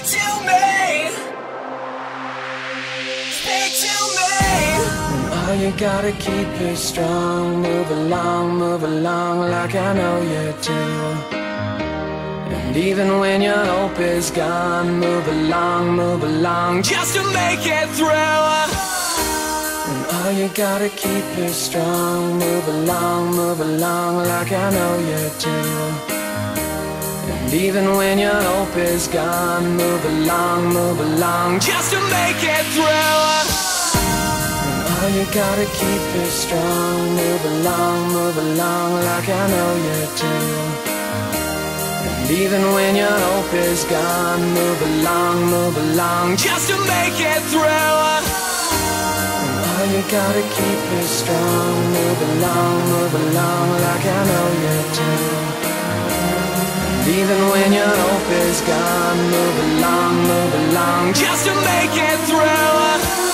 to me. Speak to me. And all you gotta keep is strong. Move along like I know you do. And even when your hope is gone, move along just to make it through. And all you gotta keep is strong. Move along like I know you do. And even when your hope is gone, move along just to make it through. And all you gotta keep is strong. Move along like I know you do. And even when your hope is gone, move along just to make it through. And all you gotta keep is strong. Move along like I know you do. And even when your hope is gone, move along just to make it through.